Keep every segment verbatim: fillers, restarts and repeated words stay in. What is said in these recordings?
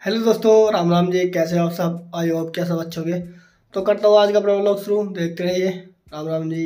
Hello दोस्तों, राम राम जी। कैसे हो आप सब? आई होप क्या सब अच्छे होंगे। तो करता हूँ आज का अपना व्लॉग शुरू। देखते रहिए। राम राम जी।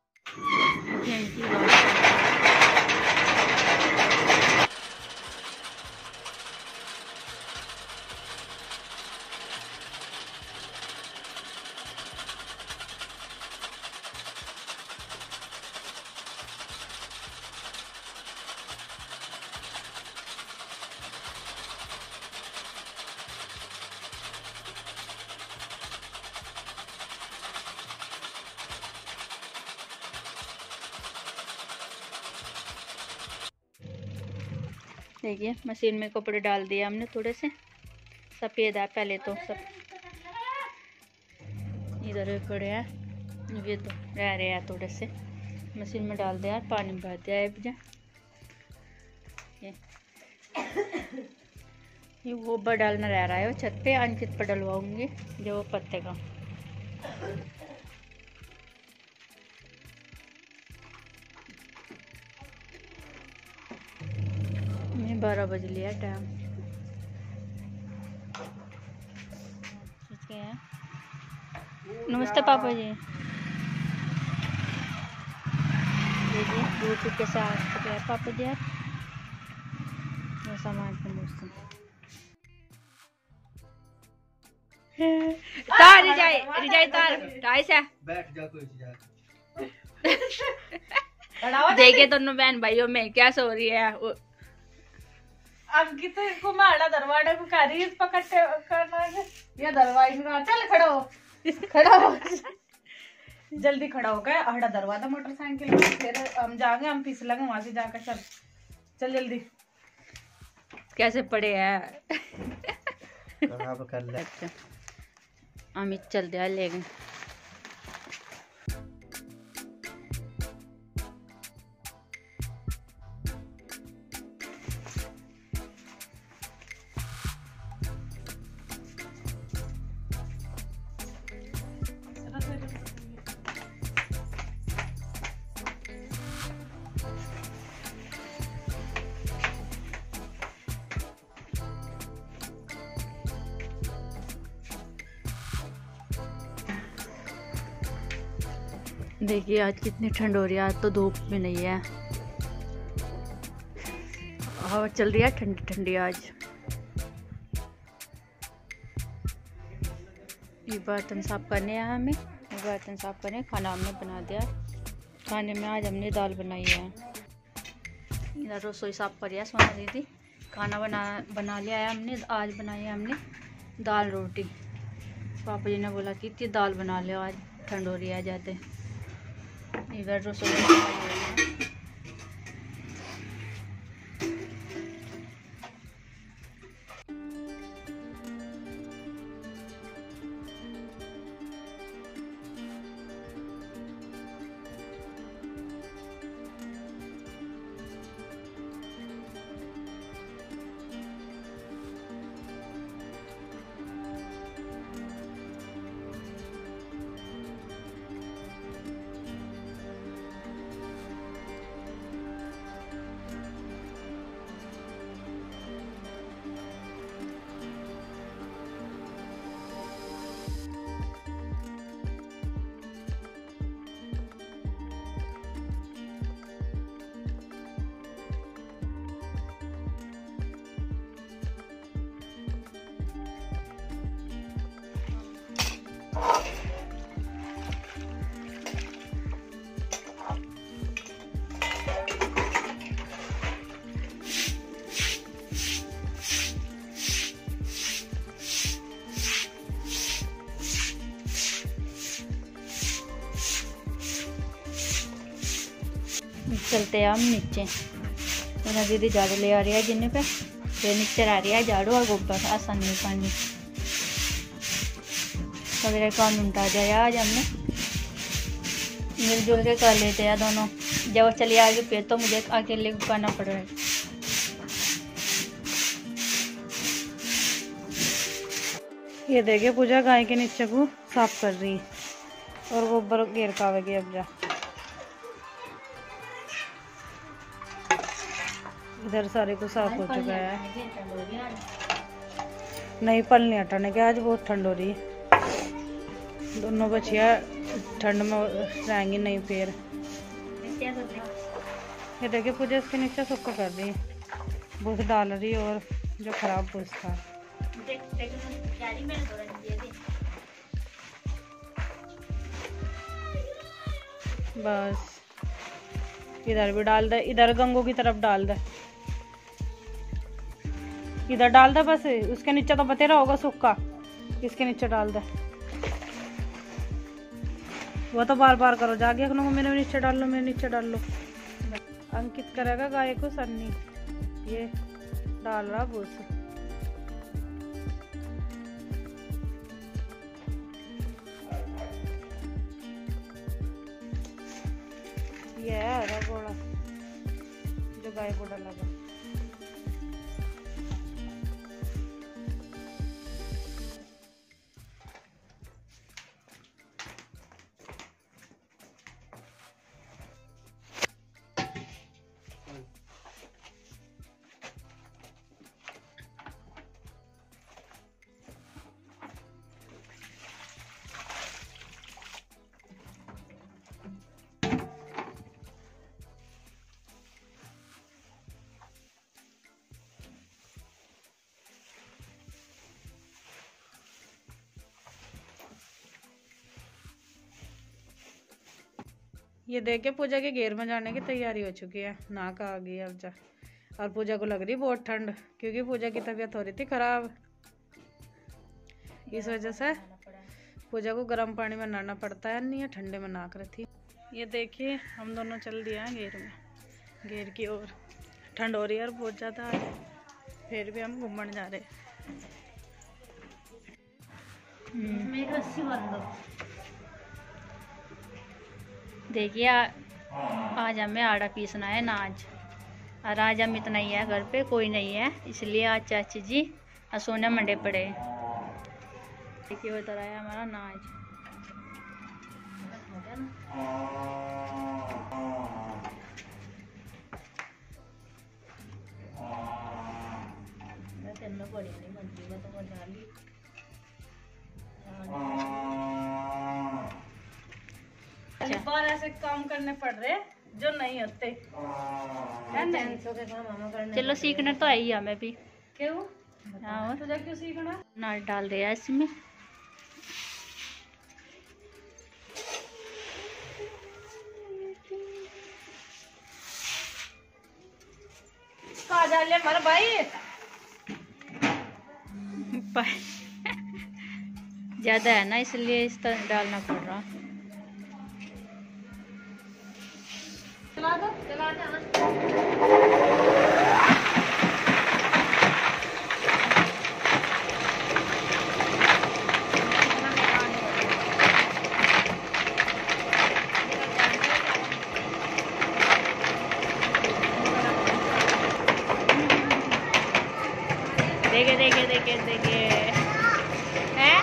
देखिए मशीन में कपड़े डाल दिए हमने, थोड़े से सफ़ेद है पहले तो सब, इधर भी पड़े हैं, ये तो रह रहे हैं थोड़े से। मशीन में डाल दिया, पानी भर दिया है भैया। ये ये वो ऊपर डालना रह रहा है, वो छत पे अंकित पर डलवाऊंगी जो वो पत्ते का। मैं बारह बज लिया टाइम। नमस्ते पापा जी। देखिए दूध के साथ गया पापा जी यार, वो सामान का मौसम तार रिजाई रिजाई तार ढाई से बैठ जा कोई जा। देखिए दोनों बहन भाइयों में क्या सो रही है। अब कितने को मारा दरवाजा को कारी पकड़ते करना है या दरवाजा में चल खड़ा हो खड़ा हो जल्दी खड़ा हो गया हड़ा दरवाजा मोटरसाइकिल फिर हम जाएंगे, हम फिसलेंगे वहां से जाकर। चल चल जल्दी। कैसे पड़े हैं खराब कर ले। अच्छा अमित चल दिया ले गए। देखिए आज कितनी ठंड हो रही है, आज तो धूप भी नहीं है, हवा चल रही है ठंडी ठंडी। आज ये बर्तन साफ करने हैं हमें, ये बर्तन साफ करने। खाना हमने बना दिया। खाने में आज हमने दाल बनाई है। इधर रसोई साफ करी है सोना दीदी। खाना बना बना लिया है हमने। आज बनाई है हमने दाल रोटी। पापा जी ने बोला कि इतनी दाल बना लो, आज ठंड हो रही है ज़्यादा। इधर रसोई चलते हैं हम नीचे। मेरा दीदी झाड़ू ले आ रही है जिन्हें पे, फिर नीचे आ रही है झाड़ू और गोबर आसान में पानी वगैरह काम निपटा दिया। आज हमने मिलजुल के कर लेते हैं दोनों। जब वो चली आएगी फिर तो मुझे अकेले करना पड़ रहा है। ये देखिए पूजा गाय के नीचे को साफ कर रही है और गोबर घेर खावेगी। अब जा इधर सारे को साफ हो चुका है। नहीं पल नहीं हटाने के, आज बहुत ठंड हो रही है। दोनों बच्चियाँ ठंड में रहेंगी नहीं। फिर ये देखिए पूजा इसके नीचे सबका कर रही है, भूस डाल रही है और जो खराब भूस था। बस इधर भी डाल दे, इधर गंगू की तरफ डाल दे, इधर डाल दे। बस उसके नीचे तो बतेरा होगा सूखा, इसके नीचे डाल दे। वो तो बार बार करो जाके, मेरे नीचे डाल लो, मेरे नीचे डाल लो। अंकित करेगा गाय को सन्नी, ये डाल रहा भूस। ये है हरा घोड़ा जो गाय को डाला था। ये देखे पूजा के घेर में जाने की तैयारी हो चुकी है, नाक आ गई अब जा। और पूजा को लग रही बहुत ठंड, क्योंकि पूजा की तबीयत हो रही थी खराब। इस वजह से पूजा को गर्म पानी में नहाना पड़ता है, नहीं है ठंडे में नाक रही थी। ये देखिए हम दोनों चल दिया हैं घेर में, घेर की ओर। ठंड हो रही है और बहुत ज़्यादा, फिर भी हम घूमने जा रहे हैं। रस्सी बांध दो। देखिए आज हमें आड़ा पीसना है नाज, और आज हम इतना ही है, घर पे कोई नहीं है, इसलिए आज चाची जी सोने मंडे पड़े। देखिए उधर आया हमारा नाज। बड़ी नहीं बनती, मैं तो मजा ली। बार ऐसे काम करने पड़ रहे जो नहीं होते। चलो सीखना तो है ही हमें भी। क्यों? हाँ, तुझे क्यों सीखना? नाच डाल रहे हैं इसमें। कहाँ जा लिया हमारा भाई? ज्यादा है ना, इसलिए इस तरह डालना पड़ रहा। चला दो, चला दो। देखे देखे देखे देखे हैं।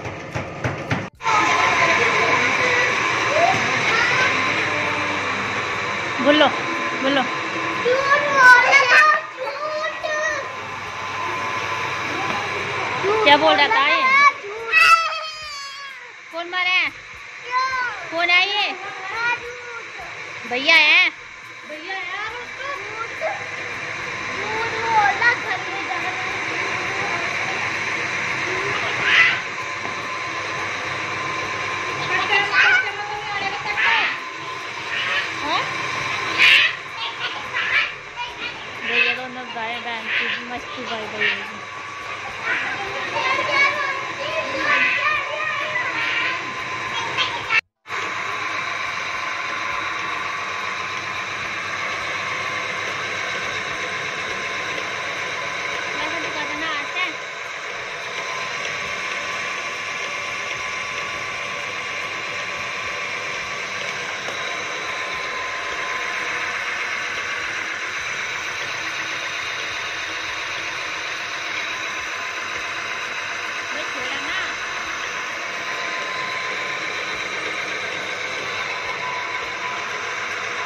बोलो बोलो। क्या बोल रहा था ये? कौन मारे हैं? कौन है ये? भैया है। भैया यार गाय बहन की मस्ती बढ़ गई है।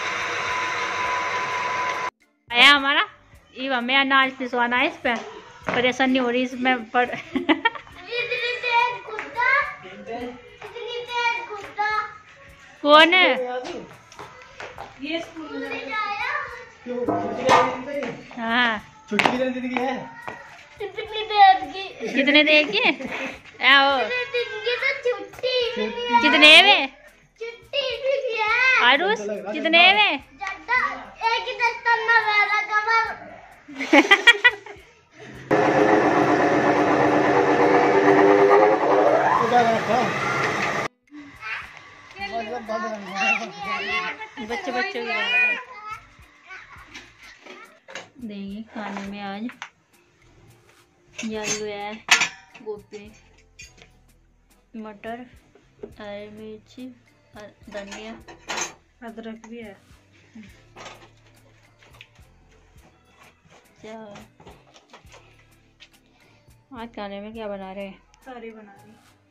आया हमारा ये हमें अनाज पिसवाना है इस पे। परेशानी हो रही इसमें पढ़ कौन है? ये स्कूल में हाँ छुट्टी कितने दिन की है? कितने देर की? आओ कितने में? आरुष कितने में? बच्चे बच्चों की देंगे खाने में आज आलू है, गोभी, मटर, हरी मिर्ची, धनिया, अदरक भी है। क्या आज खाने में क्या बना रहे हैं? सारी बना रही।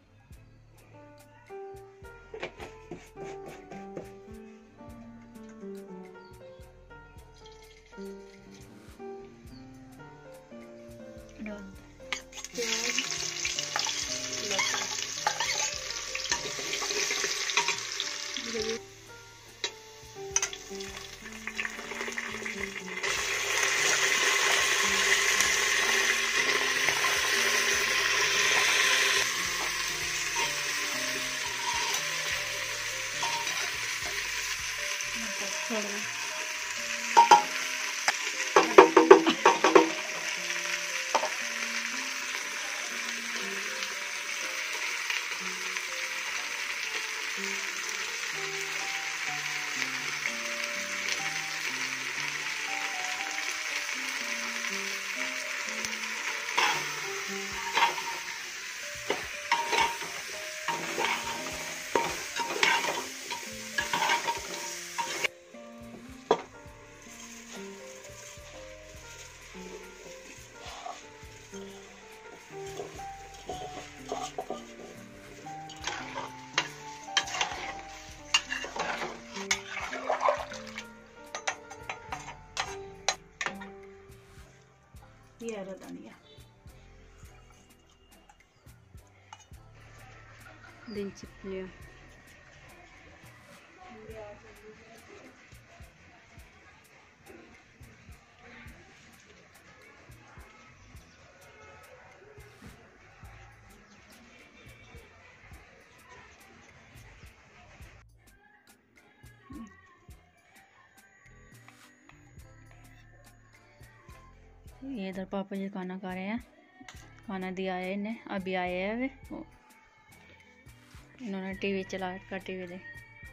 ये हरा धनिया दिन चिपलिया ये इधर पापा जी खाना खा रहे हैं, खाना दिया है इन्हें, अभी आए हैं वे, इन्होंने टीवी चला कर टीवी दे।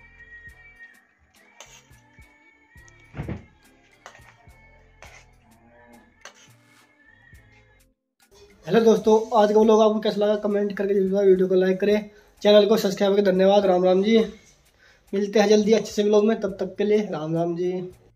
हेलो दोस्तों, आज का व्लॉग आपको कैसा लगा कमेंट करके जरूर, वीडियो को लाइक करें, चैनल को सब्सक्राइब करके धन्यवाद। राम राम जी, मिलते हैं जल्दी अच्छे से व्लॉग में, तब तक के लिए राम राम जी।